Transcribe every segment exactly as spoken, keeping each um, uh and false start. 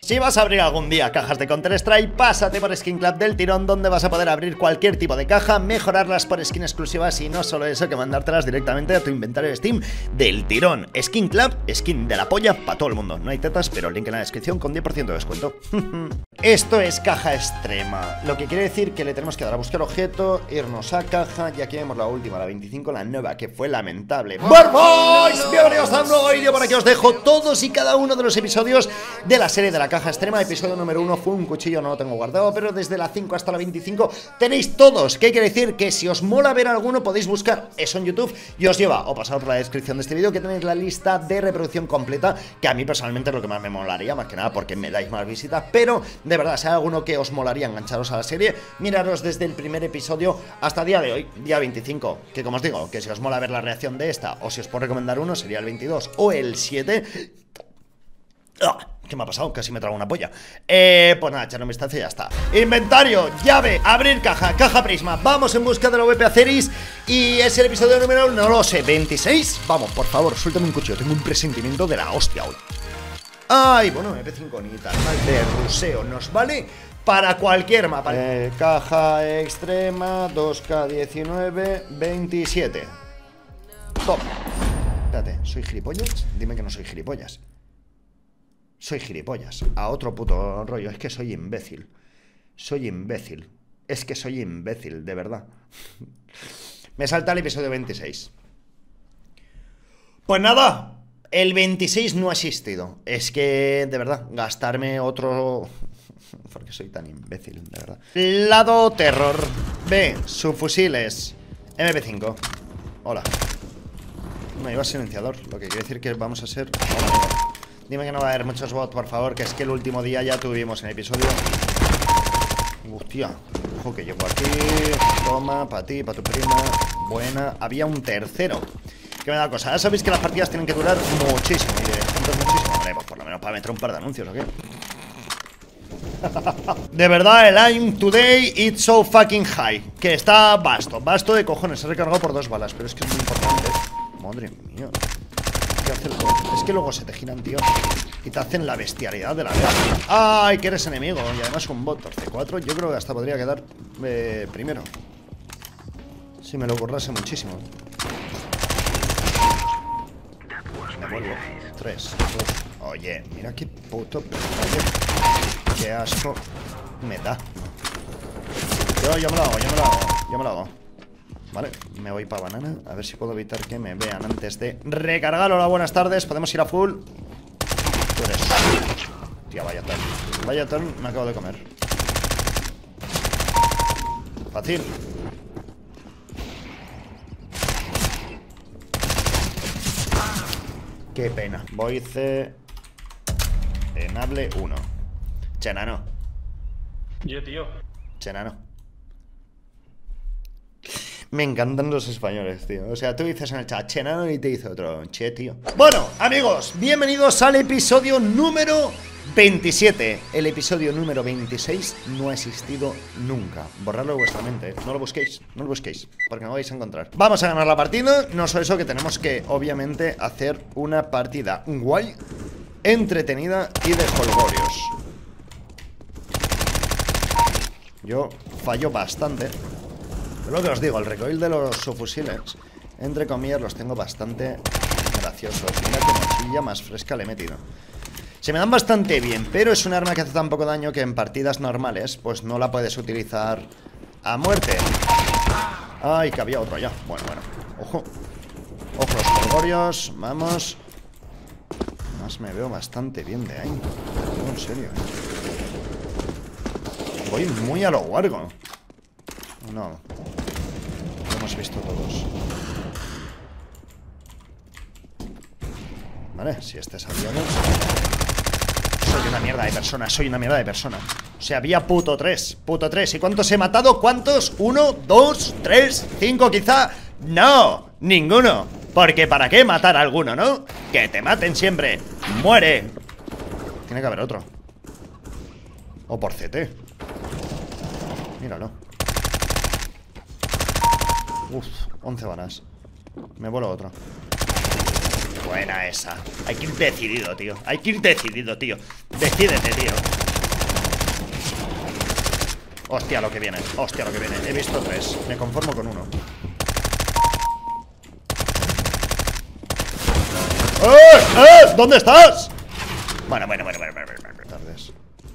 Si vas a abrir algún día cajas de Counter-Strike, pásate por Skin Club del tirón, donde vas a poder abrir cualquier tipo de caja, mejorarlas por skin exclusivas y no solo eso, que mandártelas directamente a tu inventario de Steam del tirón. Skin Club, skin de la polla para todo el mundo. No hay tetas, pero link en la descripción con diez por ciento de descuento. Esto es caja extrema, lo que quiere decir que le tenemos que dar a buscar objeto, irnos a caja, y aquí vemos la última, la veinticinco, la nueva, que fue lamentable. ¡Bueno, boys! Bienvenidos a un nuevo vídeo. Por aquí os dejo todos y cada uno de los episodios de la serie de la caja extrema. Episodio número uno fue un cuchillo, no lo tengo guardado, pero desde la cinco hasta la veinticinco tenéis todos. ¿Qué quiere decir? Que si os mola ver alguno, podéis buscar eso en YouTube y os lleva, o pasar por la descripción de este vídeo, que tenéis la lista de reproducción completa, que a mí personalmente es lo que más me molaría, más que nada porque me dais más visitas, pero de verdad, si hay alguno que os molaría engancharos a la serie, miraros desde el primer episodio hasta el día de hoy, día veinticinco, que como os digo, que si os mola ver la reacción de esta, o si os puedo recomendar uno, sería el veintidós o el siete. ¿Qué me ha pasado? Casi me trago una polla. Eh, pues nada, echar un vistazo y ya está. Inventario, llave, abrir caja, caja prisma. Vamos en busca de la V P Aceris. Y es el episodio número, no lo sé, veintiséis. Vamos, por favor, suéltame un cuchillo. Tengo un presentimiento de la hostia hoy. Ay, bueno, M P cinco ni tan mal de ruseo. Nos vale para cualquier mapa. eh, Caja extrema, dos K diecinueve, veintisiete. Top. Espérate, ¿soy gilipollas? Dime que no soy gilipollas. Soy gilipollas, a otro puto rollo. Es que soy imbécil. Soy imbécil. Es que soy imbécil, de verdad. Me salta el episodio veintiséis. Pues nada, el veintiséis no ha existido. Es que, de verdad, gastarme otro... Porque soy tan imbécil, de verdad. Lado terror. B, subfusiles. M P cinco. Hola. No iba silenciador, lo que quiere decir que vamos a ser... Hola, amigo. Dime que no va a haber muchos bots, por favor, que es que el último día ya tuvimos en el episodio. Hostia, ojo que llevo aquí. Toma, para ti, para tu prima. Buena. Había un tercero. Que me da cosa. Ya sabéis que las partidas tienen que durar muchísimo. Y de juntos muchísimo. Hombre, pues por lo menos para meter un par de anuncios, ¿o qué? De verdad, el aim today it's so fucking high. Que está vasto, vasto de cojones. Se ha recargado por dos balas, pero es que es muy importante. Madre mía. Es que luego se te giran, tío, y te hacen la bestialidad de la vida. ¡Ay, que eres enemigo! Y además un bot C cuatro. Yo creo que hasta podría quedar eh, primero, si me lo ocurrase muchísimo. Me vuelvo. Tres, dos. Oye, mira qué puto pedazo. Qué asco me da. Yo, yo me lo hago, yo me lo hago. Yo me lo hago. Vale, me voy para banana. A ver si puedo evitar que me vean antes de recargar. Hola, buenas tardes. Podemos ir a full. Tú eres... Tía, vaya turn. Vaya turn, me acabo de comer. Fácil. Qué pena. Voice enable uno. Chenano. Yo, tío. Chenano. Me encantan los españoles, tío. O sea, tú dices en el chat chenano y te dice otro che, tío. Bueno, amigos, bienvenidos al episodio número veintisiete. El episodio número veintiséis no ha existido nunca. Borradlo de vuestra mente, ¿eh? No lo busquéis, no lo busquéis, porque no lo vais a encontrar. Vamos a ganar la partida. No solo eso, que tenemos que, obviamente, hacer una partida guay, entretenida y de jolgorios. Yo fallo bastante. Pero lo que os digo, el recoil de los subfusiles, entre comillas, los tengo bastante graciosos. Mira qué mochilla más fresca le he metido. Se me dan bastante bien, pero es un arma que hace tan poco daño que en partidas normales pues no la puedes utilizar a muerte. Ay, que había otro allá. Bueno, bueno, ojo. Ojo los jolgorios, vamos. Además me veo bastante bien de ahí. No, en serio, ¿eh? Voy muy a lo guargo. No. Lo hemos visto todos. Vale, si este es aliado. Soy una mierda de persona, soy una mierda de persona. O sea, había puto tres, puto tres. ¿Y cuántos he matado? ¿Cuántos? ¿Uno, dos, tres, cinco quizá? No, ninguno. Porque ¿para qué matar a alguno, no? Que te maten siempre. Muere. Tiene que haber otro. O por C T. Míralo. Uf, once balas. Me vuelo otro. Buena esa. Hay que ir decidido, tío. Hay que ir decidido, tío. Decídete, tío. Hostia lo que viene. Hostia lo que viene. He visto tres. Me conformo con uno. ¡Eh! ¡Eh! ¿Dónde estás? Bueno, bueno, bueno, bueno, bueno, bueno, bueno. Tardes.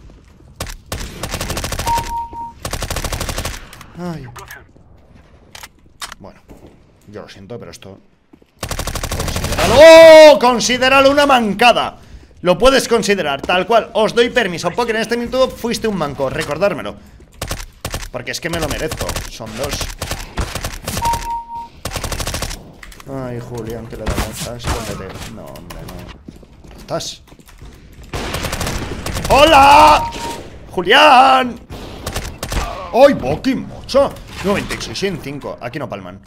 Ay. Bueno, yo lo siento, pero esto... ¡Considéralo! ¡Oh! ¡Considéralo una mancada! Lo puedes considerar, tal cual. Os doy permiso, porque en este minuto fuiste un manco. Recordármelo. Porque es que me lo merezco. Son dos. Ay, Julián, que le da muchas. ¿Dónde te...? No, hombre, no. ¿Estás? ¡Hola! ¡Julián! ¡Ay, Boki, mocha! noventa y seis en cinco. Aquí no palman.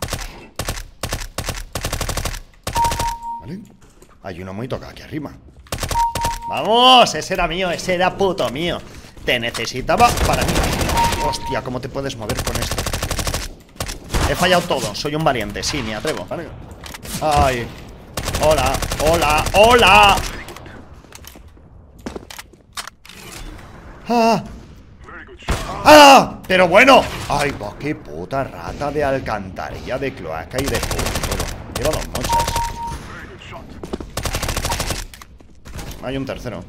¿Vale? Hay uno muy tocado aquí arriba. ¡Vamos! Ese era mío, ese era puto mío. Te necesitaba para mí. Hostia, ¿cómo te puedes mover con esto? He fallado todo, soy un valiente. Sí, me atrevo, ¿vale? Ay. Hola, hola, hola. ¡Ah! ¡Ah! Pero bueno. Ay, va, qué puta rata de alcantarilla, de cloaca y de todo. Lleva dos mochas. Hay un tercero.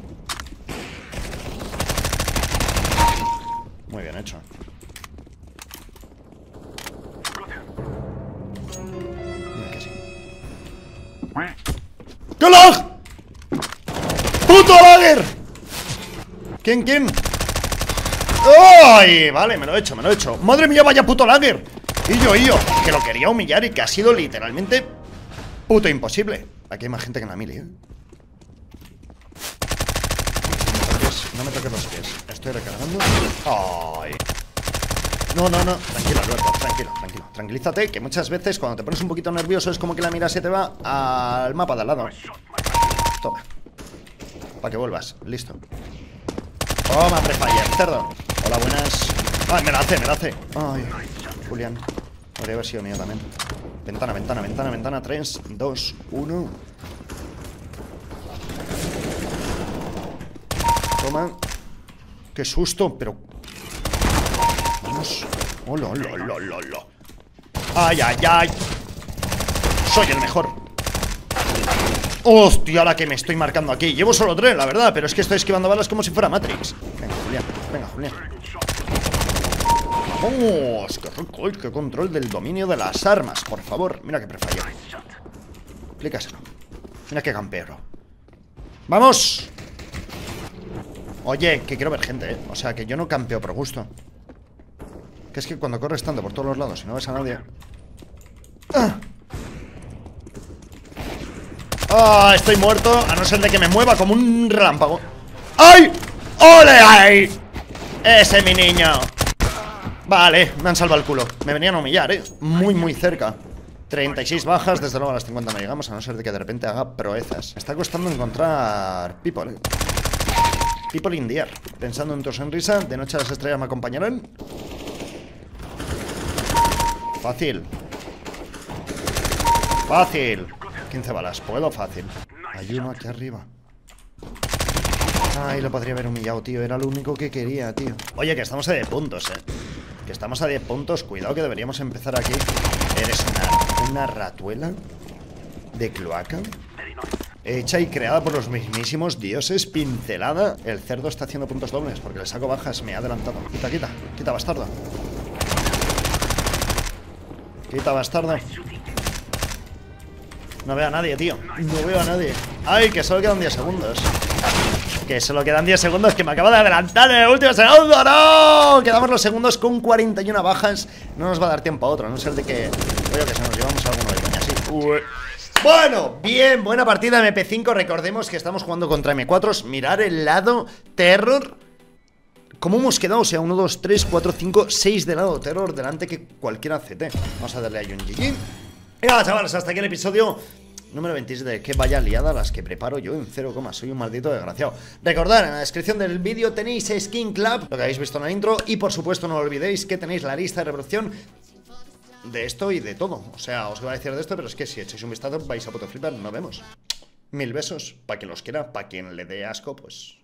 Muy bien hecho. Mira que sí. ¡Qué lag! ¡Puto lager! ¿Quién, quién? ¡Ay! Vale, me lo he hecho, me lo he hecho. ¡Madre mía, vaya puto lager! Y yo, y yo, que lo quería humillar y que ha sido literalmente puto imposible. Aquí hay más gente que en la mili, ¿eh? No me toques los pies. Estoy recargando. ¡Ay! No, no, no. Tranquilo, Alberto. Tranquilo, tranquilo. Tranquilízate, que muchas veces cuando te pones un poquito nervioso es como que la mira se te va al mapa de al lado. Toma. Para que vuelvas. Listo. Toma, prefire, cerdo. Hola, buenas. ¡Ay, me la hace, me la hace! ¡Ay! Julián. Podría haber sido mío también. Ventana, ventana, ventana, ventana. tres, dos, uno. Toma. Qué susto, pero... Vamos. Hola, hola, hola, hola, hola. Ay, ay, ay. Soy el mejor. Hostia, la que me estoy marcando aquí. Llevo solo tres, la verdad, pero es que estoy esquivando balas como si fuera Matrix. Venga, Julián, venga, Julián. Vamos, qué rico, qué control del dominio de las armas. Por favor, mira que prefallo. Explícaselo. Mira que campero. ¡Vamos! Oye, que quiero ver gente, ¿eh? O sea, que yo no campeo por gusto. Que es que cuando corres tanto por todos los lados y no ves a nadie... ¡Ah! ¡Ah! Estoy muerto, a no ser de que me mueva como un relámpago. ¡Ay! ¡Ole ahí! ¡Ese es mi niño! Vale, me han salvado el culo. Me venían a humillar, ¿eh? Muy, muy cerca. treinta y seis bajas, desde luego a las cincuenta no llegamos, a no ser de que de repente haga proezas. Me está costando encontrar people, ¿eh? People in the air. Pensando en tu sonrisa, de noche las estrellas me acompañarán. Fácil. Fácil. quince balas, puedo fácil. Hay uno aquí arriba. Ay, lo podría haber humillado, tío. Era lo único que quería, tío. Oye, que estamos a diez puntos, eh. Que estamos a diez puntos. Cuidado que deberíamos empezar aquí. Eres una, una ratuela de cloaca hecha y creada por los mismísimos dioses, pincelada. El cerdo está haciendo puntos dobles porque le saco bajas, me ha adelantado. Quita, quita, quita, bastardo. Quita, bastardo. No veo a nadie, tío. No veo a nadie. Ay, que solo quedan diez segundos. Que solo quedan diez segundos, que me acabo de adelantar en el último segundo. ¡No! Quedamos los segundos con cuarenta y una bajas. No nos va a dar tiempo a otro, a no ser de que... Oye, que se nos llevamos a alguno de coña así. Uy. Bueno, bien, buena partida M P cinco. Recordemos que estamos jugando contra M cuatro. Mirar el lado terror. ¿Cómo hemos quedado? O sea, uno, dos, tres, cuatro, cinco, seis de lado terror delante que cualquiera C T. Vamos a darle ahí un G G. Y nada, chavales, hasta aquí el episodio número veintisiete de que vaya liada las que preparo yo en cero, soy un maldito desgraciado. Recordad, en la descripción del vídeo tenéis Skin Club, lo que habéis visto en la intro. Y por supuesto no olvidéis que tenéis la lista de reproducción de esto y de todo. O sea, os voy a decir de esto, pero es que si echáis un vistazo vais a puto flipar. Nos vemos. Mil besos, para quien los quiera, para quien le dé asco, pues